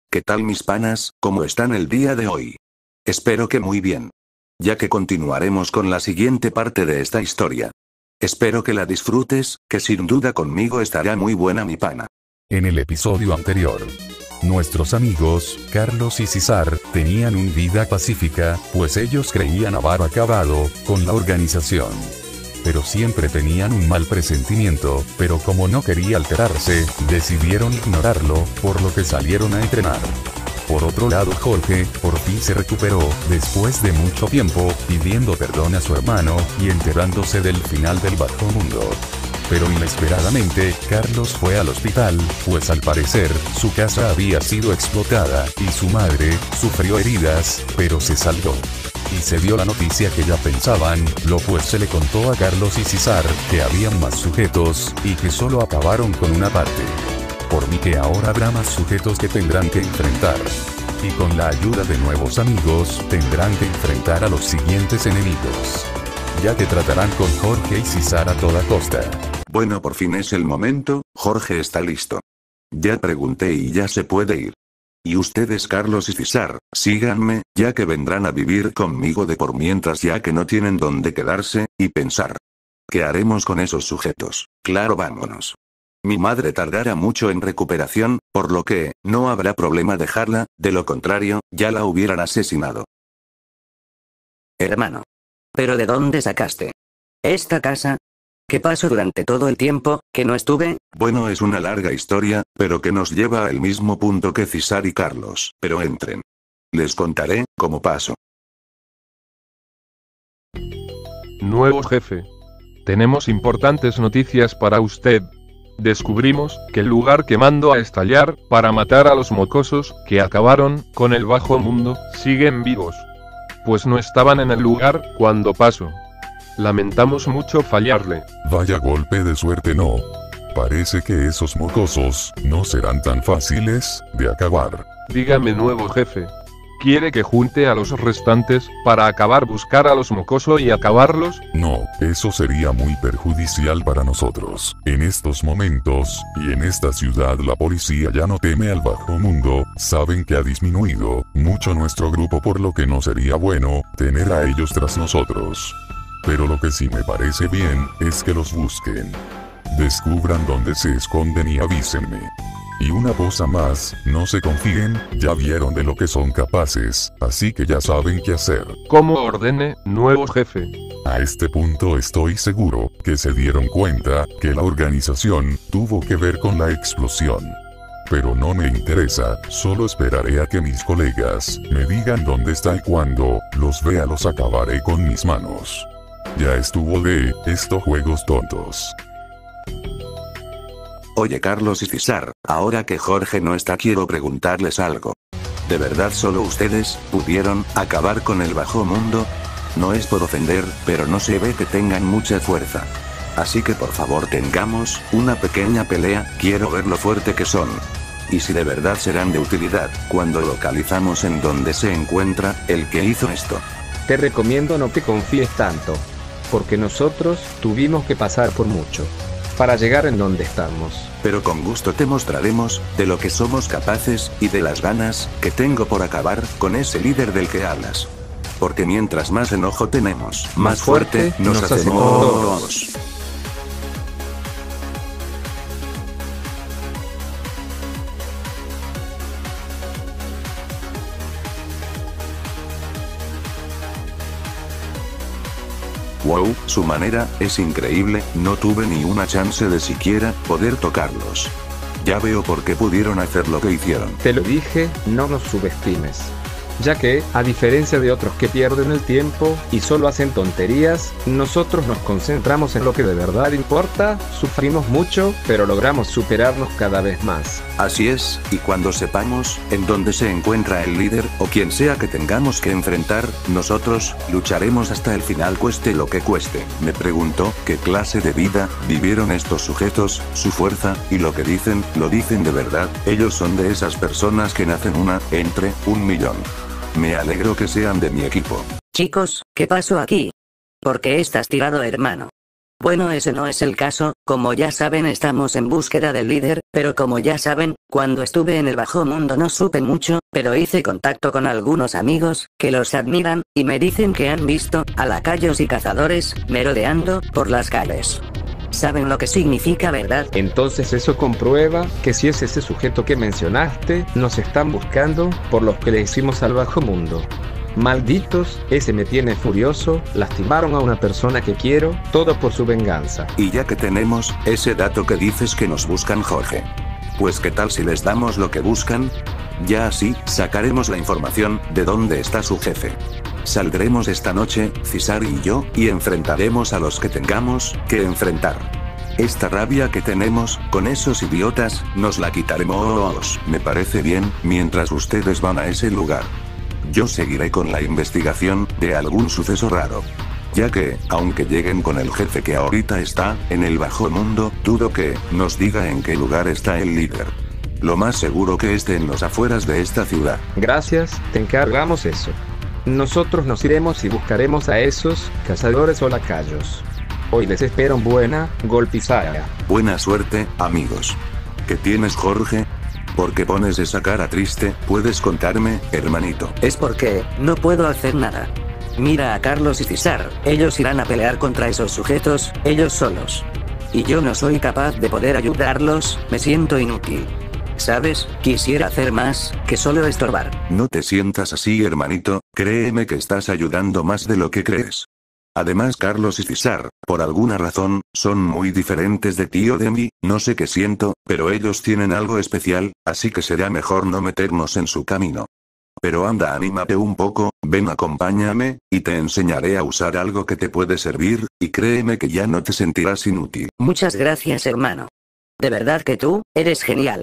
¿Qué tal mis panas? ¿Cómo están el día de hoy? Espero que muy bien. Ya que continuaremos con la siguiente parte de esta historia. Espero que la disfrutes, que sin duda conmigo estará muy buena mi pana. En el episodio anterior, nuestros amigos, Carlos y César, tenían una vida pacífica, pues ellos creían haber acabado con la organización. Pero siempre tenían un mal presentimiento, pero como no quería alterarse, decidieron ignorarlo, por lo que salieron a entrenar. Por otro lado, Jorge, por fin se recuperó, después de mucho tiempo, pidiendo perdón a su hermano, y enterándose del final del bajo mundo. Pero inesperadamente, Carlos fue al hospital, pues al parecer, su casa había sido explotada, y su madre, sufrió heridas, pero se salvó. Y se dio la noticia que ya pensaban, pues se le contó a Carlos y César, que habían más sujetos, y que solo acabaron con una parte. Por mí que ahora habrá más sujetos que tendrán que enfrentar. Y con la ayuda de nuevos amigos, tendrán que enfrentar a los siguientes enemigos. Ya que tratarán con Jorge y César a toda costa. Bueno, por fin es el momento, Jorge está listo. Ya pregunté y ya se puede ir. Y ustedes, Carlos y César, síganme, ya que vendrán a vivir conmigo de por mientras, ya que no tienen dónde quedarse, y pensar. ¿Qué haremos con esos sujetos? Claro, vámonos. Mi madre tardará mucho en recuperación, por lo que, no habrá problema dejarla, de lo contrario, ya la hubieran asesinado. Hermano. ¿Pero de dónde sacaste esta casa? ¿Qué pasó durante todo el tiempo que no estuve? Bueno, es una larga historia, pero que nos lleva al mismo punto que César y Carlos. Pero entren. Les contaré cómo pasó. Nuevo jefe. Tenemos importantes noticias para usted. Descubrimos que el lugar que mandó a estallar para matar a los mocosos que acabaron con el bajo mundo siguen vivos. Pues no estaban en el lugar cuando pasó. Lamentamos mucho fallarle. Vaya golpe de suerte, no. Parece que esos mocosos no serán tan fáciles de acabar. Dígame, nuevo jefe. ¿Quiere que junte a los restantes para acabar buscar a los mocosos y acabarlos? No, eso sería muy perjudicial para nosotros. En estos momentos, y en esta ciudad la policía ya no teme al bajo mundo, saben que ha disminuido mucho nuestro grupo, por lo que no sería bueno tener a ellos tras nosotros. Pero lo que sí me parece bien es que los busquen. Descubran dónde se esconden y avísenme. Y una cosa más, no se confíen, ya vieron de lo que son capaces, así que ya saben qué hacer. Como ordene, nuevo jefe. A este punto estoy seguro que se dieron cuenta que la organización tuvo que ver con la explosión. Pero no me interesa, solo esperaré a que mis colegas me digan dónde está, y cuando los vea los acabaré con mis manos. Ya estuvo de estos juegos tontos. Oye, Carlos y César, ahora que Jorge no está, quiero preguntarles algo. ¿De verdad solo ustedes pudieron acabar con el bajo mundo? No es por ofender, pero no se ve que tengan mucha fuerza. Así que por favor tengamos una pequeña pelea, quiero ver lo fuerte que son. Y si de verdad serán de utilidad, cuando localizamos en donde se encuentra el que hizo esto. Te recomiendo no te confíes tanto. Porque nosotros tuvimos que pasar por mucho para llegar en donde estamos. Pero con gusto te mostraremos de lo que somos capaces, y de las ganas que tengo por acabar con ese líder del que hablas. Porque mientras más enojo tenemos, más fuerte nos hacemos todos. Wow, su manera es increíble, no tuve ni una chance de siquiera poder tocarlos. Ya veo por qué pudieron hacer lo que hicieron. Te lo dije, no nos subestimes. Ya que, a diferencia de otros que pierden el tiempo y solo hacen tonterías, nosotros nos concentramos en lo que de verdad importa, sufrimos mucho, pero logramos superarnos cada vez más. Así es, y cuando sepamos en dónde se encuentra el líder, o quien sea que tengamos que enfrentar, nosotros lucharemos hasta el final, cueste lo que cueste. Me pregunto, ¿qué clase de vida vivieron estos sujetos? Su fuerza, y lo que dicen, lo dicen de verdad. Ellos son de esas personas que nacen una, entre, 1.000.000. Me alegro que sean de mi equipo. Chicos, ¿qué pasó aquí? ¿Por qué estás tirado, hermano? Bueno, ese no es el caso, como ya saben estamos en búsqueda del líder, pero como ya saben, cuando estuve en el bajo mundo no supe mucho, pero hice contacto con algunos amigos, que los admiran, y me dicen que han visto, a lacayos y cazadores, merodeando, por las calles. ¿Saben lo que significa, verdad? Entonces eso comprueba que si es ese sujeto que mencionaste, nos están buscando, por los que le hicimos al bajo mundo. Malditos, ese me tiene furioso, lastimaron a una persona que quiero, todo por su venganza. Y ya que tenemos ese dato que dices que nos buscan, Jorge. Pues qué tal si les damos lo que buscan, ya así sacaremos la información de dónde está su jefe. Saldremos esta noche, César y yo, y enfrentaremos a los que tengamos que enfrentar. Esta rabia que tenemos con esos idiotas, nos la quitaremos. Me parece bien, mientras ustedes van a ese lugar. Yo seguiré con la investigación de algún suceso raro. Ya que, aunque lleguen con el jefe que ahorita está en el bajo mundo, dudo que nos diga en qué lugar está el líder. Lo más seguro que esté en los afueras de esta ciudad. Gracias, te encargamos eso. Nosotros nos iremos y buscaremos a esos cazadores o lacayos. Hoy les espera una buena golpizada. Buena suerte, amigos. ¿Qué tienes, Jorge? ¿Por qué pones esa cara triste? ¿Puedes contarme, hermanito? Es porque, no puedo hacer nada. Mira a Carlos y César, ellos irán a pelear contra esos sujetos, ellos solos. Y yo no soy capaz de poder ayudarlos, me siento inútil. ¿Sabes? Quisiera hacer más, que solo estorbar. No te sientas así, hermanito, créeme que estás ayudando más de lo que crees. Además, Carlos y César, por alguna razón, son muy diferentes de ti o de mí, no sé qué siento, pero ellos tienen algo especial, así que será mejor no meternos en su camino. Pero anda, anímate un poco, ven, acompáñame, y te enseñaré a usar algo que te puede servir, y créeme que ya no te sentirás inútil. Muchas gracias, hermano. De verdad que tú, eres genial.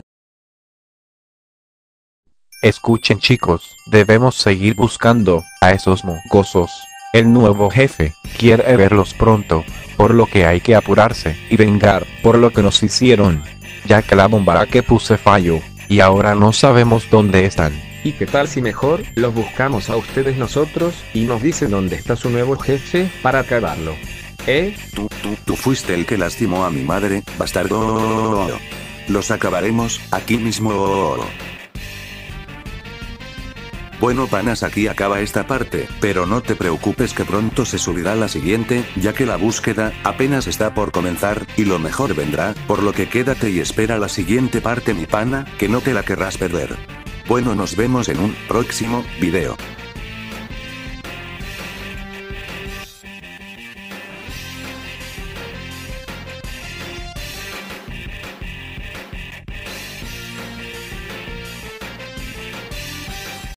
Escuchen, chicos, debemos seguir buscando a esos mocosos. El nuevo jefe quiere verlos pronto, por lo que hay que apurarse y vengar por lo que nos hicieron, ya que la bomba que puse falló, y ahora no sabemos dónde están. ¿Y qué tal si mejor los buscamos a ustedes nosotros y nos dicen dónde está su nuevo jefe para acabarlo? Tú fuiste el que lastimó a mi madre, bastardo. Los acabaremos aquí mismo. Bueno, panas, aquí acaba esta parte, pero no te preocupes que pronto se subirá la siguiente, ya que la búsqueda apenas está por comenzar, y lo mejor vendrá, por lo que quédate y espera la siguiente parte, mi pana, que no te la querrás perder. Bueno, nos vemos en un próximo video.